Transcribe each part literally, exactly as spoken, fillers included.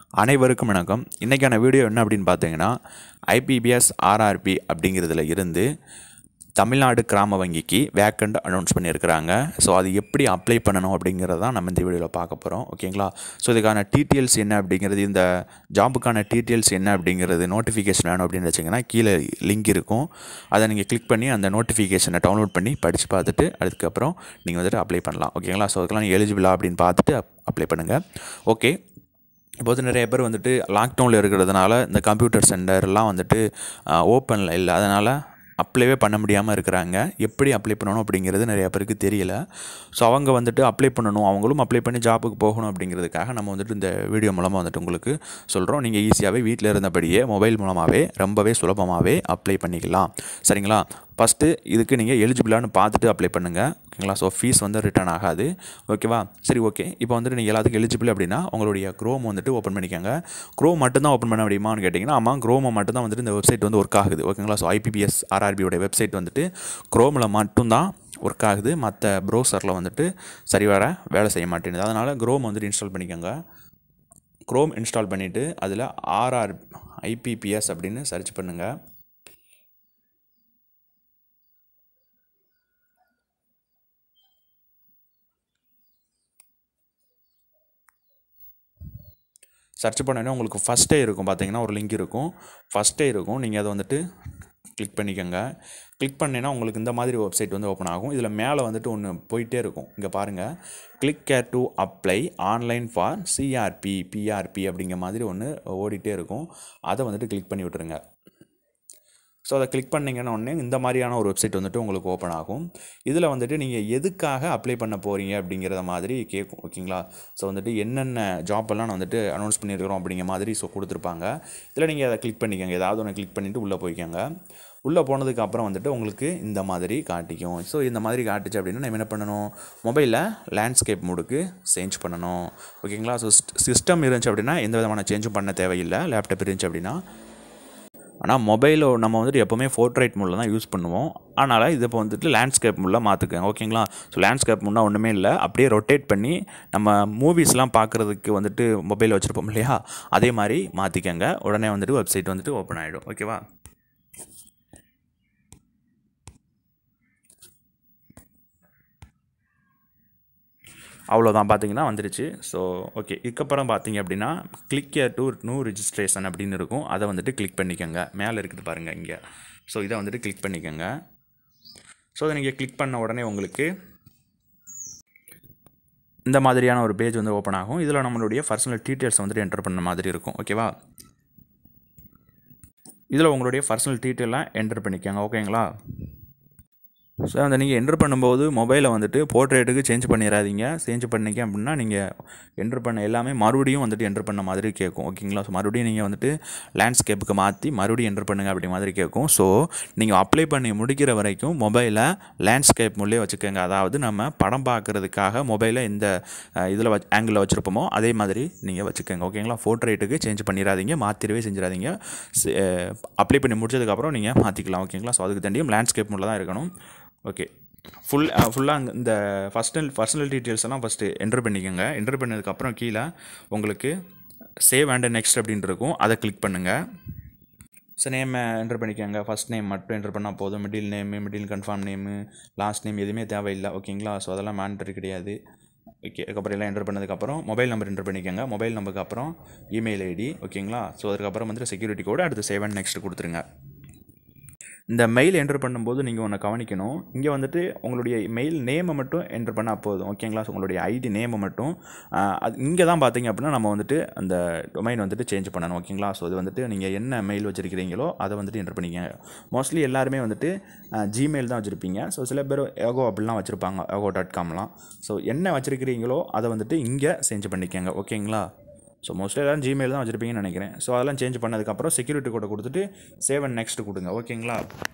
அனைவருக்கும் வணக்கம். இன்றைக்கான வீடியோ என்ன அப்படின்னு பார்த்தீங்கன்னா, I B P S R R B அப்படிங்கிறதுல இருந்து தமிழ்நாடு கிராம வங்கிக்கு வேக்கண்ட் அனௌன்ஸ் பண்ணியிருக்கிறாங்க. ஸோ அது எப்படி அப்ளை பண்ணணும் அப்படிங்கிறத தான் நம்ம இந்த வீடியோவில் பார்க்க போகிறோம். ஓகேங்களா? ஸோ இதுக்கான டீட்டெயில்ஸ் என்ன அப்படிங்கிறது, இந்த ஜாபுக்கான டீட்டெயில்ஸ் என்ன அப்படிங்கிறது நோட்டிஃபிகேஷன் வேணும் அப்படின்னு வச்சிங்கன்னா கீழே லிங்க் இருக்கும். அதை நீங்கள் கிளிக் பண்ணி அந்த நோட்டிஃபிகேஷனை டவுன்லோட் பண்ணி படித்து பார்த்துட்டு அதுக்கப்புறம் நீங்கள் வந்துட்டு அப்ளை பண்ணலாம். ஓகேங்களா? ஸோ அதுக்கெல்லாம் நீங்கள் எலிஜிபிளா அப்படின்னு பார்த்துட்டு அப்ளை பண்ணுங்கள். ஓகே, இப்போ வந்து நிறைய பேர் வந்துட்டு லாக்டவுனில் இருக்கிறதுனால இந்த கம்ப்யூட்டர் சென்டர்லாம் வந்துட்டு ஓப்பனில் இல்லை, அதனால் அப்ளைவே பண்ண முடியாமல் இருக்கிறாங்க. எப்படி அப்ளை பண்ணணும் அப்படிங்கிறது நிறைய பேருக்கு தெரியல. ஸோ அவங்க வந்துட்டு அப்ளை பண்ணணும், அவங்களும் அப்ளை பண்ணி ஜாபுக்கு போகணும் அப்படிங்கிறதுக்காக நம்ம வந்துட்டு இந்த வீடியோ மூலமாக வந்துட்டு உங்களுக்கு சொல்கிறோம். நீங்கள் ஈஸியாகவே வீட்டில் இருந்தபடியே மொபைல் மூலமாகவே ரொம்பவே சுலபமாகவே அப்ளை பண்ணிக்கலாம். சரிங்களா? ஃபஸ்ட்டு இதுக்கு நீங்கள் எலிஜிபிளானு பார்த்துட்டு அப்ளை பண்ணுங்கள். ஓகேங்களா? ஸோ ஃபீஸ் வந்து ரிட்டர்ன் ஆகாது. ஓகேவா? சரி, ஓகே. இப்போ வந்துட்டு நீங்கள் எல்லாத்துக்கும் எலிஜிபிள் அப்படின்னா உங்களுடைய க்ரோம் வந்துட்டு ஓப்பன் பண்ணிக்கோங்க. க்ரோம் மட்டும்தான் ஓப்பன் பண்ண முடியுமான்னு கேட்டிங்கன்னா, ஆமாம், க்ரோமை மட்டும்தான் வந்துட்டு இந்த வெப்சைட் வந்து ஒர்க் ஆகுது. ஓகேங்களா? So I B P S R R பியோட வெப்சைட் வந்துட்டு க்ரோமில் மட்டும்தான் ஒர்க் ஆகுது. மற்ற ப்ரௌசரில் வந்துட்டு சரிவர வேலை செய்ய மாட்டேங்குது. அதனால் க்ரோம் வந்துட்டு இன்ஸ்டால் பண்ணிக்கோங்க. க்ரோம் இன்ஸ்டால் பண்ணிவிட்டு அதில் R R I B P S அப்படின்னு சர்ச் பண்ணுங்கள். சர்ச் பண்ணோன்னே உங்களுக்கு ஃபஸ்ட்டே இருக்கும், பார்த்தீங்கன்னா ஒரு லிங்க் இருக்கும், ஃபஸ்ட்டே இருக்கும். நீங்கள் அதை வந்துட்டு கிளிக் பண்ணிக்கோங்க. கிளிக் பண்ணினா உங்களுக்கு இந்த மாதிரி வெப்சைட் வந்து ஓப்பன் ஆகும். இதில் மேலே வந்துட்டு ஒன்று போயிட்டே இருக்கும். இங்கே பாருங்கள், click here to apply online for CRP PRP அப்படிங்கிற மாதிரி ஒன்று ஓடிட்டே இருக்கும். அதை வந்துட்டு கிளிக் பண்ணி விட்டுருங்க. ஸோ அதை கிளிக் பண்ணிங்கன்னா உடனே இந்த மாதிரியான ஒரு வெப்சைட் வந்துட்டு உங்களுக்கு ஓப்பன் ஆகும். இதில் வந்துட்டு நீங்கள் எதுக்காக அப்ளை பண்ண போகிறீங்க அப்படிங்கிறத மாதிரி கேட்கும். ஓகேங்களா? ஸோ வந்துட்டு என்னென்ன ஜாப்பெல்லாம் வந்துட்டு அனௌன்ஸ் பண்ணியிருக்கிறோம் அப்படிங்கிற மாதிரி ஸோ கொடுத்துருப்பாங்க. இதில் நீங்கள் அதை கிளிக் பண்ணிக்கோங்க. ஏதாவது ஒன்று கிளிக் பண்ணிவிட்டு உள்ளே போய்க்கோங்க. உள்ளே போனதுக்கு அப்புறம் வந்துட்டு உங்களுக்கு இந்த மாதிரி காட்டிக்கும். ஸோ இந்த மாதிரி காட்டுச்சு அப்படின்னா நம்ம என்ன பண்ணணும், மொபைலில் லேண்ட்ஸ்கேப் மோடுக்கு சேஞ்ச் பண்ணணும். ஓகேங்களா? ஸோ சிஸ்டம் இருந்துச்சு அப்படின்னா எந்த விதமான சேஞ்சும் பண்ண தேவையில்லை. லேப்டாப் இருந்துச்சு அப்படின்னா. ஆனால் மொபைலோ நம்ம வந்துட்டு எப்போவுமே போர்ட்ரைட் மோடில் தான் யூஸ் பண்ணுவோம். அதனால் இதை இப்போ வந்துட்டு லேண்ட்ஸ்கேப் மோடில் மாற்றுக்கங்க. ஓகேங்களா? ஸோ லேண்ட்ஸ்கேப் மோட்னா ஒன்றுமே இல்லை, அப்படியே ரொட்டேட் பண்ணி நம்ம மூவிஸ்லாம் பார்க்குறதுக்கு வந்துட்டு மொபைல் வச்சுருப்போம் இல்லையா, அதே மாதிரி மாற்றிக்கங்க. உடனே வந்துட்டு வெப்சைட் வந்துட்டு ஓப்பன் ஆகிடும். ஓகேவா? அவ்வளோதான், பார்த்தீங்கன்னா வந்துருச்சு. ஸோ ஓகே, இதுக்கப்புறம் பார்த்தீங்க அப்படின்னா click here to new registration அப்படின்னு இருக்கும். அதை வந்துட்டு கிளிக் பண்ணிக்கோங்க. மேலே இருக்குது பாருங்கள் இங்கே. ஸோ இதை வந்துட்டு கிளிக் பண்ணிக்கோங்க. ஸோ அதை நீங்கள் கிளிக் பண்ண உடனே உங்களுக்கு இந்த மாதிரியான ஒரு பேஜ் வந்து ஓப்பன் ஆகும். இதில் நம்மளுடைய பர்சனல் டீட்டெயில்ஸ் வந்துட்டு என்டர் பண்ண மாதிரி இருக்கும். ஓகேவா? இதில் உங்களுடைய பர்சனல் டீட்டெயிலாம் என்டர் பண்ணிக்கோங்க. ஓகேங்களா? ஸோ அந்த நீங்கள் என்ட்ரு பண்ணும்போது மொபைலை வந்துட்டு போர்ட்ரேட்டுக்கு சேஞ்ச் பண்ணிடாதீங்க. சேஞ்ச் பண்ணிக்க அப்படின்னா நீங்கள் என்ட்ரு பண்ண எல்லாமே மறுபடியும் வந்துட்டு என்ட்ரு பண்ண மாதிரி கேட்கும். ஓகேங்களா? ஸோ மறுபடியும் நீங்கள் வந்துட்டு லேண்ட்ஸ்கேப்புக்கு மாற்றி மறுபடியும் என்ட்ரு பண்ணுங்கள் அப்படி மாதிரி கேட்கும். ஸோ நீங்கள் அப்ளை பண்ணி முடிக்கிற வரைக்கும் மொபைலை லேண்ட்ஸ்கேப் மூலையே வச்சுக்கோங்க. அதாவது நம்ம படம் பார்க்குறதுக்காக மொபைலை இந்த இதில் வச் ஆங்கிளில் வச்சுருப்போமோ அதே மாதிரி நீங்கள் வச்சுக்கோங்க. ஓகேங்களா? போர்ட்ரேட்டுக்கு சேஞ்ச் பண்ணிடாதீங்க, மாற்றிடவே செஞ்சிடாதீங்க. அப்ளை பண்ணி முடிச்சதுக்கப்புறம் நீங்கள் மாற்றிக்கலாம். ஓகேங்களா? ஸோ அதுக்கு தண்டியும் லேண்ட்ஸ்கேப் மூலம் தான் இருக்கணும். ஓகே, ஃபுல் ஃபுல்லாக இந்த பர்சனல் பர்சனல் டீட்டெயில்ஸ் எல்லாம் ஃபஸ்ட்டு என்ட்ரு பண்ணிக்கோங்க. என்ட்ரு பண்ணதுக்கப்புறம் கீழே உங்களுக்கு சேவ் அண்ட் நெக்ஸ்ட் அப்படின்ட்டு இருக்கும். அதை கிளிக் பண்ணுங்கள். ஸோ நேமை என்ட்ரு பண்ணிக்கோங்க. ஃபஸ்ட் நேம் மட்டும் என்ட்ரு பண்ணால் போதும். Middle name, middle confirm name, last name எதுவுமே தேவையில்லை. ஓகேங்களா? ஸோ அதெல்லாம் மேண்டரி கிடையாது. ஓகே, அதுக்கப்புறம் எல்லாம் என்ட்ரு பண்ணதுக்கப்புறம் மொபைல் நம்பர் என்ட்ரு பண்ணிக்கோங்க. மொபைல் நம்பருக்கு அப்புறம் இமெயில் ஐடி. ஓகேங்களா? ஸோ அதுக்கப்புறம் வந்துட்டு செக்யூரிட்டி கோடு, அடுத்து சேவ் அண்ட் நெக்ஸ்ட் கொடுத்துருங்க. இந்த மெயில் என்ட்ரு பண்ணும்போது நீங்கள் ஒன்று கவனிக்கணும். இங்கே வந்துட்டு உங்களுடைய மெயில் நேமை மட்டும் என்ட்ரு பண்ணால் போதும். ஓகேங்களா? ஸோ உங்களுடைய ஐடி நேமை மட்டும் அது இங்கே தான் பார்த்தீங்க அப்படின்னா நம்ம வந்துட்டு அந்த டொமைன் வந்துட்டு சேஞ்ச் பண்ணணும். ஓகேங்களா? ஸோ இது வந்துட்டு நீங்கள் என்ன மெயில் வச்சுருக்கிறீங்களோ அதை வந்துட்டு என்ட்ரு பண்ணிக்கங்க. மோஸ்ட்லி எல்லாருமே வந்துட்டு ஜிமெயில் தான் வச்சுருப்பீங்க. ஸோ சில பேர் யோகோ அப்படிலாம் வச்சுருப்பாங்க, யோகோ டாட் காம்லாம். ஸோ என்ன வச்சுருக்கிறீங்களோ அதை வந்துட்டு இங்கே சேஞ்ச் பண்ணிக்கங்க. ஓகேங்களா? ஸோ மோஸ்ட்லி எல்லோரும் ஜிமெயில் தான் வச்சுருப்பீங்கன்னு நினைக்கிறேன். ஸோ அதெல்லாம் சேஞ்ச் பண்ணதுக்கப்புறம் செக்யூரிட்டி கோடை கொடுத்துட்டு சேவ் அண்ட் நெக்ஸ்ட் கொடுங்க. ஓகேங்களா?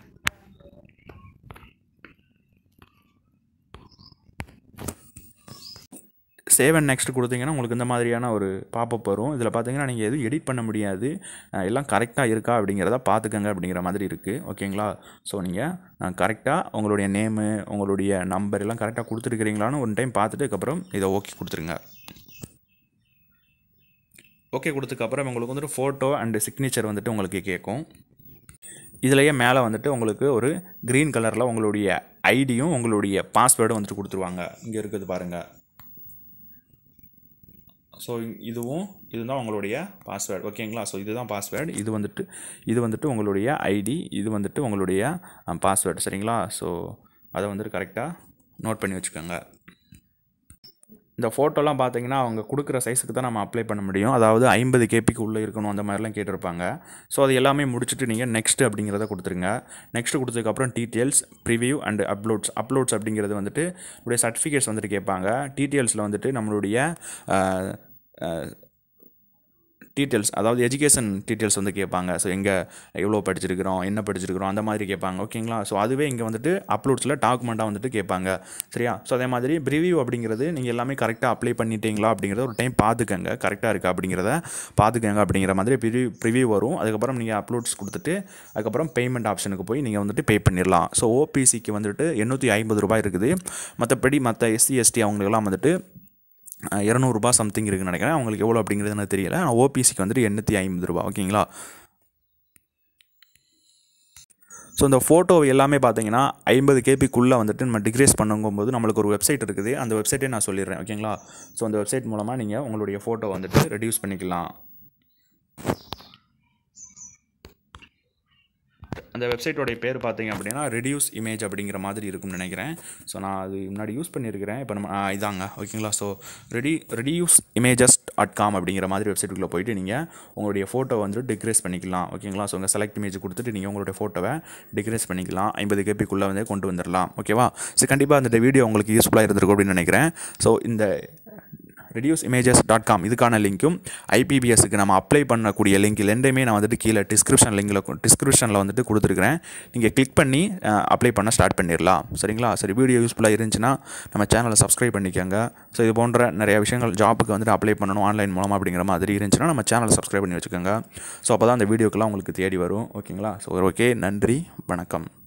சேவ் அண்ட் நெக்ஸ்ட் கொடுத்தீங்கன்னா உங்களுக்கு இந்த மாதிரியான ஒரு பாப்பப் வரும். இதில் பார்த்தீங்கன்னா நீங்கள் எதுவும் எடிட் பண்ண முடியாது, எல்லாம் கரெக்டாக இருக்கா அப்படிங்கிறத பார்த்துக்கங்க அப்படிங்கிற மாதிரி இருக்குது. ஓகேங்களா? ஸோ நீங்கள் கரெக்டாக உங்களுடைய நேமு, உங்களுடைய நம்பர் எல்லாம் கரெக்டாக கொடுத்துருக்கிறீங்களான்னு ஒன் டைம் பார்த்துட்டு அதுக்கப்புறம் இதை ஓகே கொடுத்துருங்க. ஓகே கொடுத்ததுக்கப்புறம் உங்களுக்கு வந்துட்டு ஃபோட்டோ அண்டு சிக்னேச்சர் வந்துட்டு உங்களுக்கு கேட்கும். இதிலேயே மேலே வந்துட்டு உங்களுக்கு ஒரு க்ரீன் கலரில் உங்களுடைய ஐடியும் உங்களுடைய பாஸ்வேர்டும் வந்துட்டு கொடுத்துருவாங்க. இங்கே இருக்குது பாருங்கள். ஸோ இதுவும் இதுதான் உங்களுடைய பாஸ்வேர்டு. ஓகேங்களா? ஸோ இதுதான் பாஸ்வேர்டு. இது வந்துட்டு இது வந்துட்டு உங்களுடைய ஐடி, இது வந்துட்டு உங்களுடைய பாஸ்வேர்டு. சரிங்களா? ஸோ அதை வந்துட்டு கரெக்டாக நோட் பண்ணி வச்சுக்கோங்க. இந்த ஃபோட்டோலாம் பார்த்தீங்கன்னா அவங்க கொடுக்குற சைஸுக்கு தான் நம்ம அப்ளை பண்ண முடியும். அதாவது ஐம்பது கேபிக்கு உள்ளே இருக்கணும் அந்த மாதிரிலாம் கேட்டிருப்பாங்க. ஸோ அது எல்லாமே முடிச்சுட்டு நீங்கள் நெக்ஸ்ட் அப்படிங்கிறத கொடுத்துருங்க. நெக்ஸ்ட் கொடுத்ததுக்கப்புறம் details, preview and uploads. Uploads அப்படிங்கிறது வந்துட்டு உடைய சர்டிஃபிகேட்ஸ் வந்துட்டு கேட்பாங்க. டீட்டெயில்ஸில் வந்துட்டு நம்மளுடைய டீட்டெயில்ஸ், அதாவது எஜுகேஷன் டீட்டெயில்ஸ் வந்து கேட்பாங்க. ஸோ எங்கே எவ்வளோ படிச்சிருக்கிறோம், என்ன படிச்சிருக்கிறோம் அந்த மாதிரி கேட்பாங்க. ஓகேங்களா? ஸோ அதுவே இங்கே வந்துட்டு அப்லோட்ஸில் டாக்குமெண்ட்டாக வந்துட்டு கேட்பாங்க. சரியா? ஸோ அதே மாதிரி ப்ரிவியூ அப்படிங்கிறது நீங்கள் எல்லாமே கரெக்டாக அப்ளை பண்ணிட்டீங்களா அப்படிங்கிறத ஒரு டைம் பார்த்துக்கங்க. கரெக்டாக இருக்கா அப்படிங்கிறத பார்த்துக்கங்க. அப்படிங்கிற மாதிரி ப்ரிவியூ ப்ரிவியூ வரும். அதுக்கப்புறம் நீங்கள் அப்லோட்ஸ் கொடுத்துட்டு அதுக்கப்புறம் பேமெண்ட் ஆப்ஷனுக்கு போய் நீங்கள் வந்துட்டு பே பண்ணிடலாம். ஸோ ஓபிசிக்கு வந்துட்டு எண்ணூற்றி ஐம்பது ரூபாய் இருக்குது. மற்றபடி மற்ற எஸ்சி எஸ்டி அவங்களுக்கெல்லாம் வந்துட்டு இரநூறுபா சம்திங் இருக்குன்னு நினைக்கிறேன். அவங்களுக்கு எவ்வளோ அப்படிங்கிறது எனக்கு தெரியல. ஆனால் ஓபிசிக்கு வந்துட்டு எண்ணூற்றி ஐம்பது ரூபா. ஓகேங்களா? ஸோ இந்த ஃபோட்டோ எல்லாமே பார்த்தீங்கன்னா ஐம்பது கேபிக்குள்ளே வந்துட்டு நம்ம டிக்ரேஸ் பண்ணும்போது நம்மளுக்கு ஒரு வெப்சைட் இருக்குது. அந்த வெப்சைட்டே நான் சொல்லிடுறேன். ஓகேங்களா? ஸோ அந்த வெப்சைட் மூலமாக நீங்கள் உங்களுடைய ஃபோட்டோ வந்துட்டு ரெடியூஸ் பண்ணிக்கலாம். அந்த வெப்சைட்டோடைய பேர் பார்த்தீங்க அப்படின்னா ரெடியூஸ் இமேஜ் அப்படிங்கிற மாதிரி இருக்கும்னு நினைக்கிறேன். ஸோ நான் அது முன்னாடி யூஸ் பண்ணியிருக்கிறேன். இப்போ நம்ம இதாங்க. ஓகேங்களா? So ready reduce images dot com அப்படிங்கிற மாதிரி வெப்சைட்டுக்குள்ளே போயிட்டு நீங்கள் உங்களுடைய ஃபோட்டோ வந்துட்டு டிக்ரேஸ் பண்ணிக்கலாம். ஓகேங்களா? ஸோ உங்கள் செலக்ட் இமேஜ் கொடுத்துட்டு நீங்கள் உங்களுடைய ஃபோட்டோவை டிக்ரேஸ் பண்ணிக்கலாம். ஐம்பது கேபிக்குள்ளே வந்து கொண்டு வந்துடலாம். ஓகேவா? ஸோ கண்டிப்பாக அந்த வீடியோ உங்களுக்கு யூஸ்ஃபுல்லாக இருந்திருக்கும் அப்படின்னு நினைக்கிறேன். ஸோ இந்த ரெடியூஸ் இமேஜஸ் டாட் காம் இதுக்கான லிங்க்கும் ஐபிபிஎஸ்க்கு நம்ம அப்ளை பண்ணக்கூடிய லிங்க் ரெண்டையுமே நான் வந்துட்டு கீழே டிஸ்கிரிப்ஷன் லிங்கில் டிஸ்கிரிப்ஷனில் வந்துட்டு கொடுத்துருக்குறேன். நீங்கள் கிளிக் பண்ணி அப்ளை பண்ண ஸ்டார்ட் பண்ணிடலாம். சரிங்களா? சரி, வீடியோ யூஸ்ஃபுல்லாக இருந்துச்சுன்னா நம்ம சேனலை சப்ஸ்கிரைப் பண்ணிக்கோங்க. ஸோ இது போன்ற நிறைய விஷயங்கள் ஜாப்புக்கு வந்துட்டு அப்ளை பண்ணணும் ஆன்லைன் மூலமாக அப்படிங்கிற மாதிரி இருந்துச்சுன்னா நம்ம சேனலை சப்ஸ்கிரைப் பண்ணி வச்சுக்கோங்க. ஸோ அப்போ தான் அந்த வீடியோக்கெல்லாம் உங்களுக்கு தேடி வரும். ஓகேங்களா? ஸோ ஓகே, நன்றி, வணக்கம்.